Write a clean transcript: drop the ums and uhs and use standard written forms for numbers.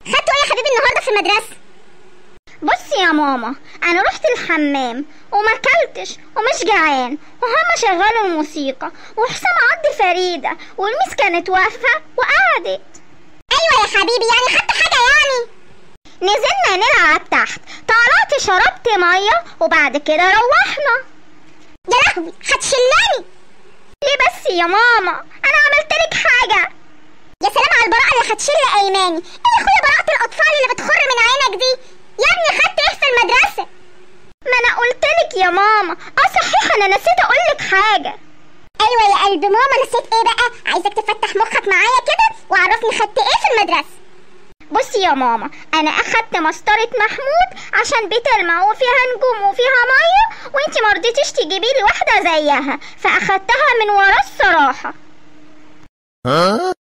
خدته ايه يا حبيبي النهارده في المدرسه؟ بصي يا ماما، انا رحت الحمام وما اكلتش ومش جعان، وهما شغلوا الموسيقى وحسام عض فريده والميس كانت واقفه وقعدت. ايوه يا حبيبي، يعني خدت حاجه يعني؟ نزلنا نلعب تحت، طلعت شربت ميه وبعد كده روحنا. يا لهوي، هتشلاني ليه بس يا ماما؟ انا عملتلك حاجه؟ يا سلام على البراءه اللي هتشل ايماني. ايه يا اخويا براءه الاطفال اللي بتخر من عينك دي؟ يا ابني خدت ايه في المدرسه؟ ما انا قلتلك يا ماما. صحيح انا نسيت اقولك حاجه. ايوه يا قلب ماما، نسيت ايه بقى؟ عايزك تفتح مخك معايا كده وعرفني خدت ايه في المدرسه. بصي يا ماما، انا اخدت مسطره محمود عشان بتلمع وفيها نجوم وفيها ميه، وانتي مرضيتيش تجيبي لي واحده زيها، فاخدتها من ورا الصراحه.